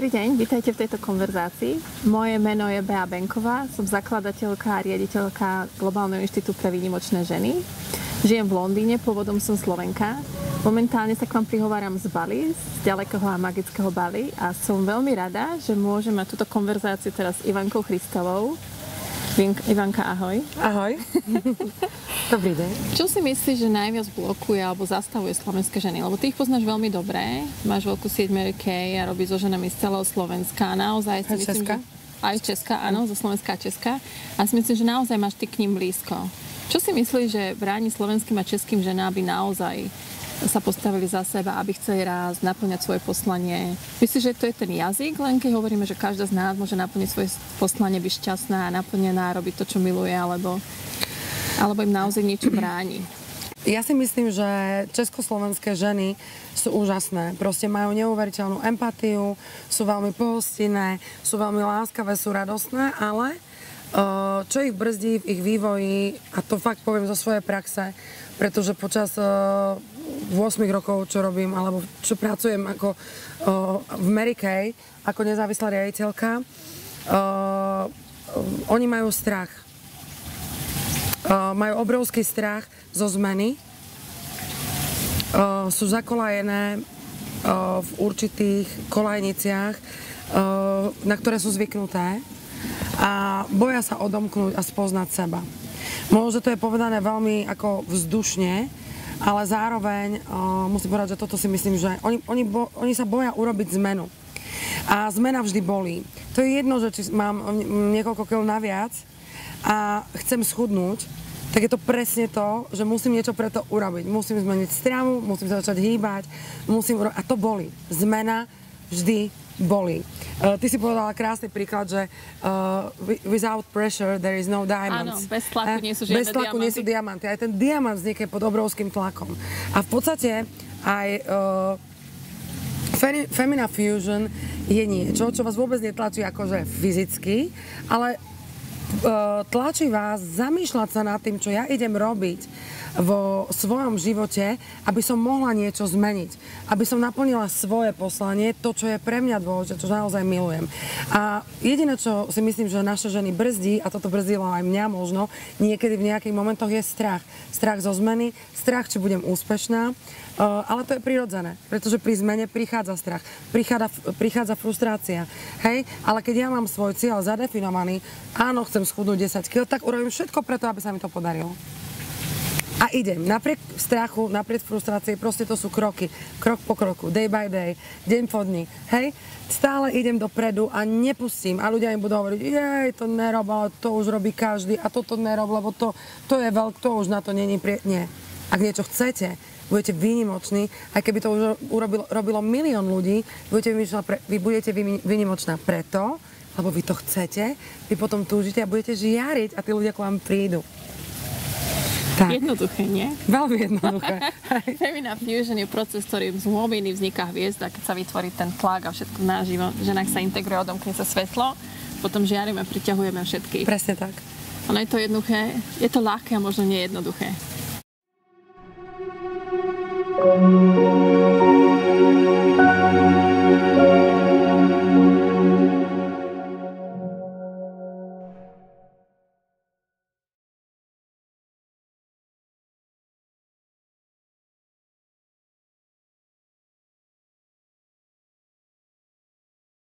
Dobrý deň, vítajte v tejto konverzácii. Moje meno je Bea Benková, som zakladateľka a riaditeľka Globálneho inštitútu pre výnimočné ženy. Žijem v Londýne, pôvodom som Slovenka. Momentálne sa k vám prihováram z Bali, z ďalekého a magického Bali a som veľmi rada, že môžem mať túto konverzáciu teraz s Ivankou Christovou. Ivanka, ahoj. Ahoj. Dobrý deň. Čo si myslíš, že najviac blokuje alebo zastavuje slovenské ženy? Lebo ty ich poznáš veľmi dobre, máš veľkú sieť Mary Kay a robíš so ženami z celého Slovenska. A naozaj si myslím, že... Aj Česka, áno, zo Slovenska a Česka. A si myslím, že naozaj máš ty k ním blízko. Čo si myslíš, že bráni slovenským a českým ženám, aby naozaj sa postavili za seba, aby chceli raz naplňať svoje poslanie? Myslíš, že to je ten jazyk, len keď hovoríme, že každá z nás môže naplniť svoje poslanie, byť šťastná a naplnená, robiť to, čo miluje, alebo im naozaj niečo bráni? Ja si myslím, že československé ženy sú úžasné. Proste majú neuveriteľnú empatiu, sú veľmi pohostinné, sú veľmi láskavé, sú radostné, ale čo ich brzdí v ich vývoji, a to fakt poviem zo svojej praxe, pretože počas 8 rokov, čo robím, alebo čo pracujem ako v Mary Kay, ako nezávislá riaditeľka, oni majú strach. Majú obrovský strach zo zmeny. Sú zakolajené v určitých kolajniciach, na ktoré sú zvyknuté a boja sa odomknúť a spoznať seba. Možno, že to je povedané veľmi ako vzdušne, ale zároveň musím povedať, že toto si myslím, že oni sa boja urobiť zmenu. A zmena vždy bolí. To je jedno, že či mám niekoľko kil naviac a chcem schudnúť, tak je to presne to, že musím niečo pre to urobiť. Musím zmeniť stravu, musím sa začať hýbať, a to bolí. Zmena vždy bolí. Ty si povedala krásny príklad, že without pressure there is no diamonds. Áno, bez tlaku nie sú žiadne Bez tlaku nie sú diamanty. Aj ten diamant vznikne pod obrovským tlakom. A v podstate aj Femina Fusion je niečo, čo vás vôbec netlačí akože fyzicky, ale tlačí vás zamýšľať sa nad tým, čo ja idem robiť vo svojom živote, aby som mohla niečo zmeniť. Aby som naplnila svoje poslanie, to, čo je pre mňa dôležité, čo naozaj milujem. A jediné, čo si myslím, že naše ženy brzdí, a toto brzdilo aj mňa možno, niekedy v nejakých momentoch je strach. Strach zo zmeny, strach, či budem úspešná, ale to je prirodzené, pretože pri zmene prichádza strach, prichádza frustrácia. Hej? Ale keď ja mám svoj cieľ zadefinovaný, áno, chcem schudnúť 10 kg, tak urobím všetko preto, aby sa mi to podarilo. A idem. Napriek strachu, napriek frustrácii, proste to sú kroky. Krok po kroku, day by day, deň po dni. Hej? Stále idem dopredu a nepustím. A ľudia im budú hovoriť, jej, to nerob, ale to už robí každý. A toto nerob, lebo to je veľk, to už na to není Nie. Ak niečo chcete, budete výnimoční, aj keby to už robilo milión ľudí, vy budete výnimočná preto, lebo vy to chcete, vy potom túžite a budete žiariť a tí ľudia k vám prídu. Tak. Jednoduché, nie? Veľmi jednoduché. Femina Fusion je proces, ktorý z hlbiny vzniká hviezda, keď sa vytvorí ten tlak a všetko naživo, v ženách sa integruje, odomkne sa svetlo, potom žiarime a priťahujeme všetkých. Presne tak. Ono je to jednoduché, je to ľahké a možno nie jednoduché.